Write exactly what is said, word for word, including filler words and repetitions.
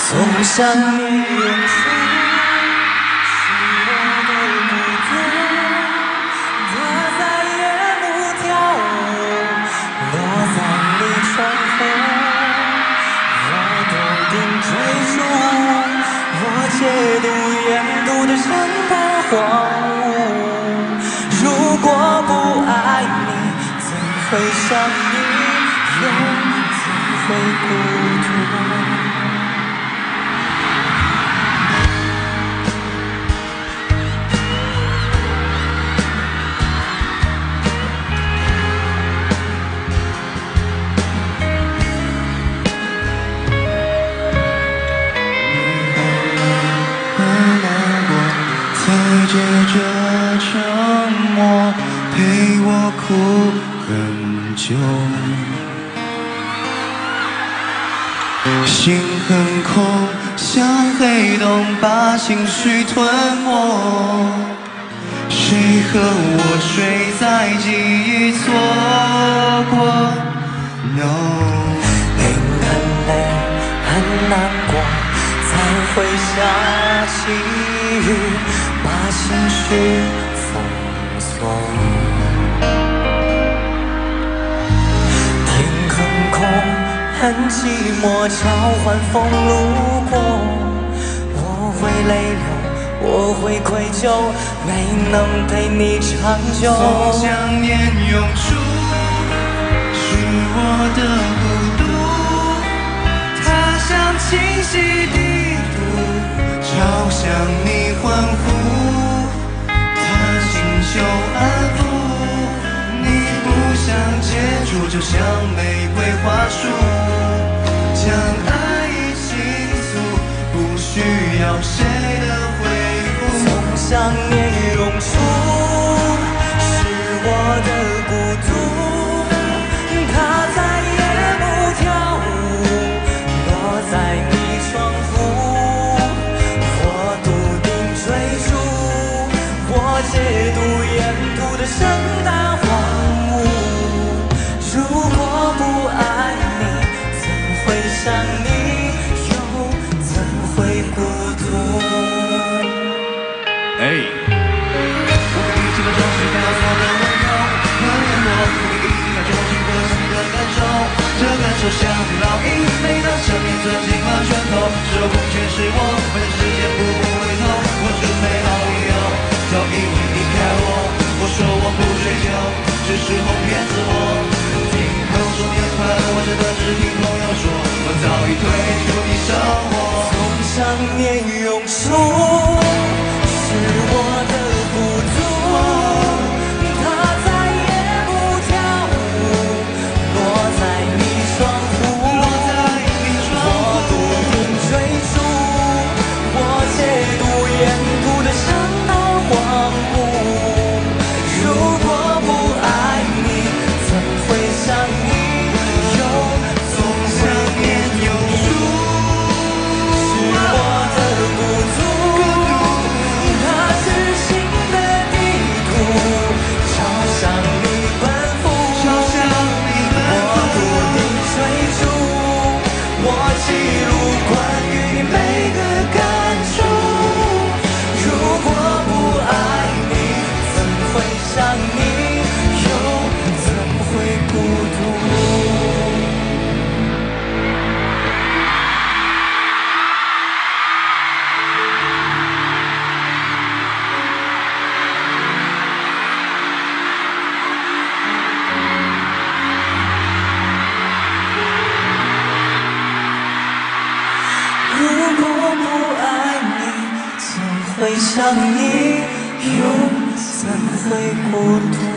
总想你永生，是我的孤单，它再也不跳舞，落在你窗后，我笃定追逐，我解读沿途的山大荒芜。如果不爱你，怎会想你，又怎会孤独？ 接着沉默，陪我哭很久。心很空，像黑洞把情绪吞没。谁和我睡在记忆错过 ？No。 心很累，很难过，才会下起雨。把情绪封锁，天很空，很寂寞，召唤风路过。我会泪流，我会愧疚，没能陪你长久。 从想念涌出，是我的孤独，它像清晰地图，朝向你欢呼。求安抚，你不想接触，就像玫瑰花束，将爱意倾诉，不需要谁的回复。 从想念涌出，是我的孤独，它再也不跳舞，落在你窗户，我笃定追逐，我解读山大荒芜。如果不爱你，怎会想你，又怎会孤独？ 哎，我给你几个钟，是看到错的温柔和联络，我给你一秒钟，心和心的感受，这感受像烙印，每当想念攥紧了拳头，手空全是我，反正时间不回头，我准备好理由，早已为离开我。我说我不追究，是时候骗自我。听朋友说你很快乐，我真的只听朋友说，我早已退出你生活。 从想念涌出，是我的孤独，它再也不跳舞，落在你窗户， 落在你窗户。 我笃定追逐，我解读沿途的山大荒芜。如果不爱你，怎会想你，又总想念涌出， 是我的孤独，它是心的地图，朝向你奔赴， 朝向你奔我赴。 笃定追逐，我记录关于你每个感触。如果不爱你，怎会想你，又怎会孤独？如果不爱你，怎会想你，又怎会孤独？